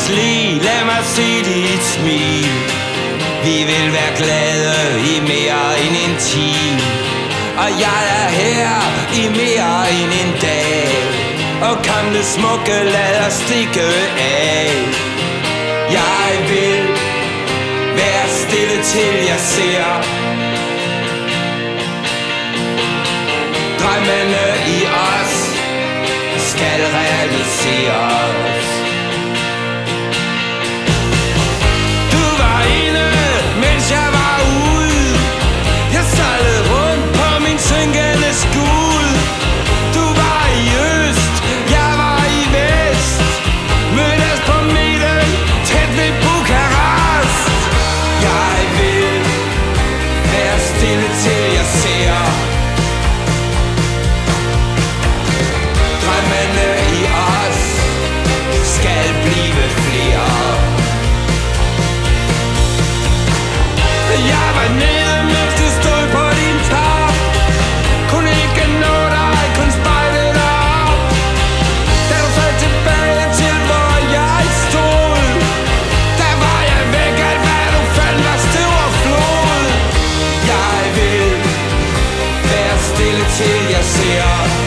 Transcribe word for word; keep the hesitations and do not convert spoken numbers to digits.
os le, lad mig se dit smil. Vi vil være glade i mere end en time, og jeg er her i mere end en dag. Og kom det smukke, lad os stikke af. Jeg vil være stille til jeg ser drømmene i os skal realiseres. Du var inde, mens jeg var ude. Jeg sejlede rundt på min synkende skud. Du var i øst, jeg var i vest. Mødtes på midten, tæt ved Bukarest. Jeg vil være stille til jeg ser drømmene i os skal blive flere. Jeg var nede, mens du stod på din top. Kunne ikke nå dig, kun spejle dig op. Da du faldt tilbage til hvor jeg stod, der var jeg væk, alt hvad du fandt var støv og flod. Jeg vil være stille til jeg ser